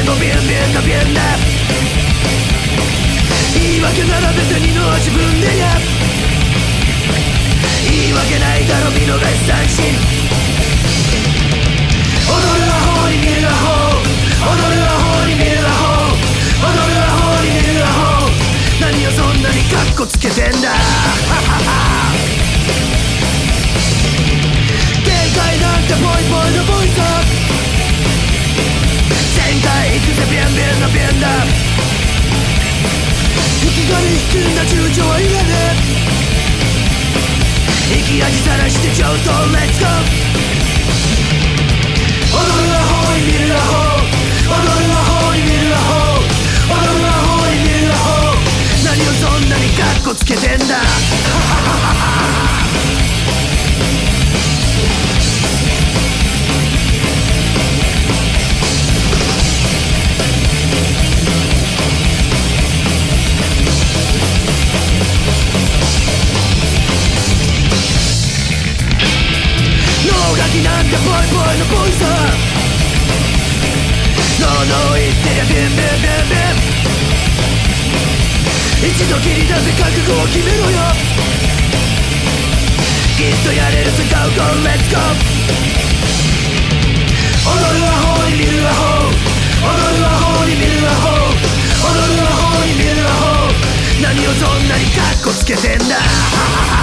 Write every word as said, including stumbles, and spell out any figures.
もビンビンのビンだ。言い訳並べて二のは自分でや。言い訳ないだろ見逃し三振。踊るアホに見るアホ、踊るアホに見るアホ、踊るアホに見るアホ。何をそんなにカッコつけてんだ。限界なんてポイポイのボイス。全開行くぜビンビンのビンだ。生きがり引くんだ躊躇はいらねえ。生き味さらして上等レッツゴー。踊るアホに見るアホ、踊るアホに見るアホ、踊るアホに見るアホ。何をそんなにカッコつけてんだ。なんてポイポイのボイス。ノーノー言ってりゃビンビンビンビン。一度きりだぜ覚悟を決めろよ。きっとやれるぜ Go Go Let's Go。 踊るアホに見るアホ、踊るアホに見るアホ、踊るアホに見るアホ。何をそんなにカッコつけてんだ。